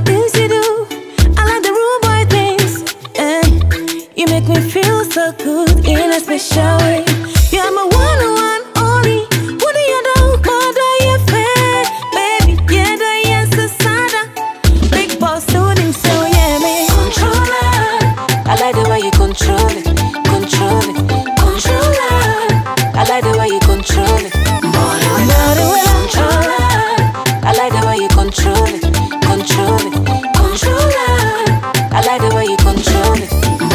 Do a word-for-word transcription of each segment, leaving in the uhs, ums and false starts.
things you do. I like the rude boy things. Eh. You make me feel so good in a special way. You're my one on one only. What do you do? What do you feel? Baby, yeah, do you so sad? Big boss doing so, yeah, me. Controller. I like the way you control it. Control it. Controller. I like the way you control it. Controller. I like the way you control it. Control it. Controller. I like the way you control it.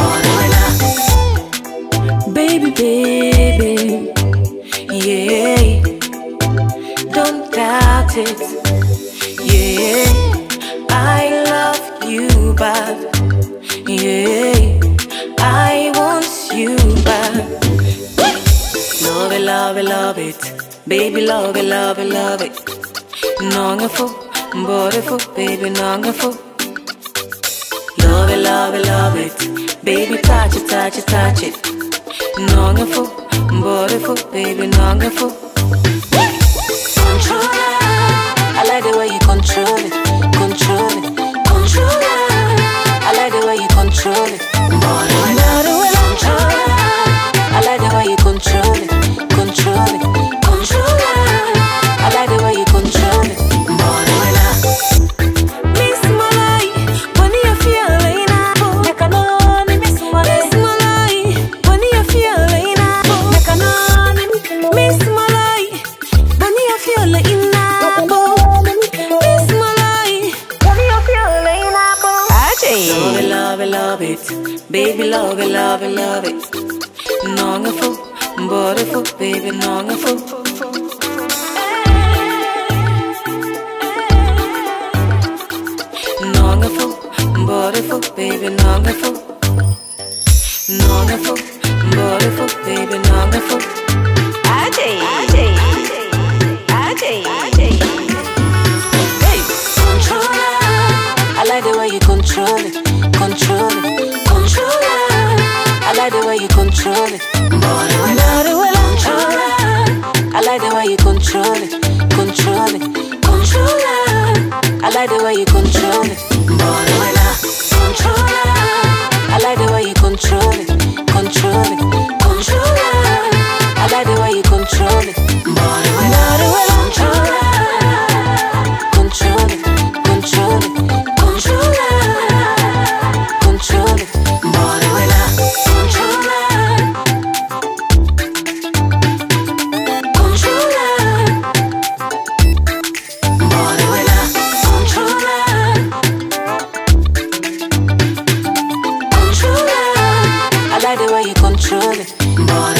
Baby, baby, yeah, don't doubt it, yeah, I love you back, yeah, I want you back. Love it, love it, love it, baby, love it, love it, love it. Nongafo, beautiful, baby, nongafo. Love it, love it, love it, baby, touch it, touch it, touch it. Nongafo, beautiful, baby, nongafo. Controller, I like the way you control it, control it, controller. I like the way you control it. Controller, I like the way you control it, control it, controller. I like the way you control it. Miss Malay, when you feel like now, I can only miss Malay. Miss Malay, when you feel like now, I can only miss Malay. When you feel like now, Miss Malay, when you feel like now. Love it, love it, love it, baby, love it, love it, love it. Nongafo, beautiful, baby, nongafo. Nongafo, beautiful, baby, nongafo. Nongafo, beautiful, baby, nongafo. Ajay, Ajay, Ajay, Ajay. Hey, controller, I like the way you control it, control it, controller. I like the way you control it. Controller, I like the way you control it, control it, controller. I like the way you control it. Controller, I like the way you control it, control it, controller. I like the way you control it. Control it, control it, control it, control it. I like the way you control it.